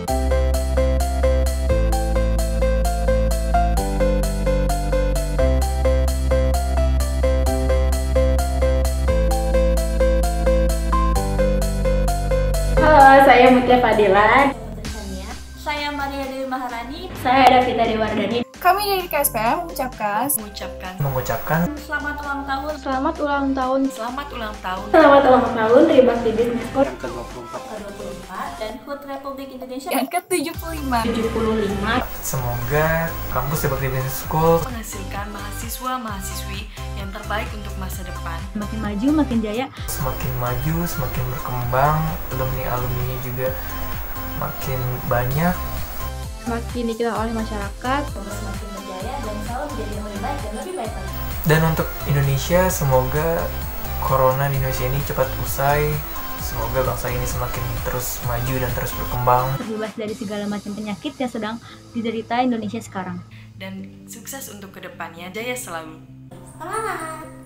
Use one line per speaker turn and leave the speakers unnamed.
Halo, saya Mutia Fadila.
Saya Maria Dewi Maharani.
Saya Davita Dewardani.
Kami dari KSPM mengucapkan
Selamat ulang tahun.
Selamat ulang tahun.
Selamat ulang tahun.
Selamat ulang tahun Trisakti Business School
yang ke-24
ke-24 dan HUT Republik Indonesia
yang ke-75.
75.
Semoga kampus Trisakti Business School
menghasilkan mahasiswa-mahasiswi yang terbaik untuk masa depan.
Makin maju, makin jaya.
semakin maju, semakin berkembang, alumni-alumninya juga makin banyak.
Semakin dikenal oleh masyarakat.
Semakin berjaya dan selalu menjadi yang lebih baik dan lebih baik lagi.
Dan untuk Indonesia, semoga corona di Indonesia ini cepat usai. Semoga bangsa ini semakin terus maju dan terus berkembang.
Terbebas dari segala macam penyakit yang sedang diderita Indonesia sekarang.
Dan sukses untuk kedepannya. Jaya selalu.
Selamat.